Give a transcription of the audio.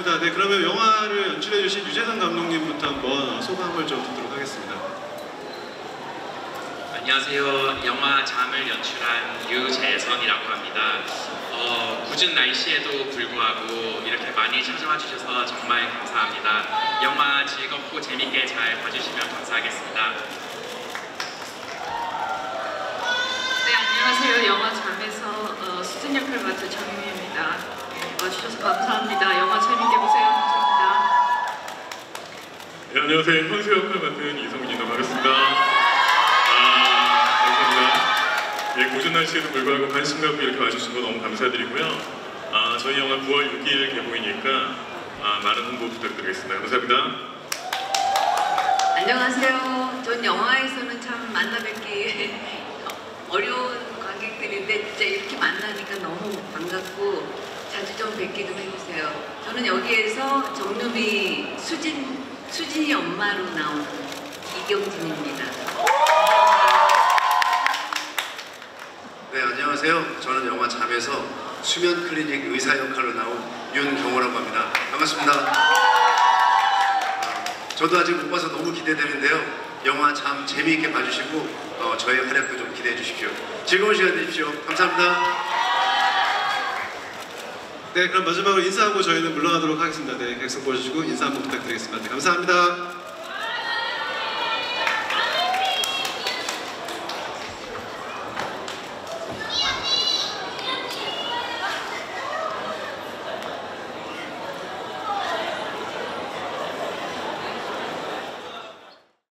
감사합니다. 네, 그러면 영화를 연출해주신 유재상 감독님부터 한번 소감을 좀 듣도록 하겠습니다. 안녕하세요. 영화 잠을 연출한 유재선이라고 합니다. 궂은 날씨에도 불구하고 이렇게 많이 찾아와 주셔서 정말 감사합니다. 영화 즐겁고 재밌게 잘 봐주시면 감사하겠습니다. 네, 안녕하세요. 영화 잠에서 수진 역을 맡은 정유미입니다. 네, 와주셔서 감사합니다. 영화 재밌게 보세요. 감사합니다. 네, 안녕하세요. 현수 역을 맡은 이성민이라고 하겠습니다. 감사합니다. 예, 고전 날씨에도 불구하고 관심 갖고 이렇게 와주신 거 너무 감사드리고요. 저희 영화 9월 6일 개봉이니까 많은 홍보 부탁드리겠습니다. 감사합니다. 안녕하세요. 전 영화에서는 참 만나 뵙기 어려운 관객들인데 진짜 이렇게 만나니까 너무 반갑고 자주 좀 뵙게 좀 해주세요. 저는 여기에서 정유미 수진이 엄마로 나온 이경진입니다. 네, 안녕하세요. 저는 영화 잠에서 수면 클리닉 의사 역할로 나온 윤경호라고 합니다. 반갑습니다. 저도 아직 못 봐서 너무 기대되는데요. 영화 잠 재미있게 봐주시고 저의 활약도 좀 기대해 주십시오. 즐거운 시간 되십시오. 감사합니다. 네, 그럼 마지막으로 인사하고 저희는 물러나도록 하겠습니다. 네, 객석 보여주시고 인사 한번 부탁드리겠습니다. 네, 감사합니다.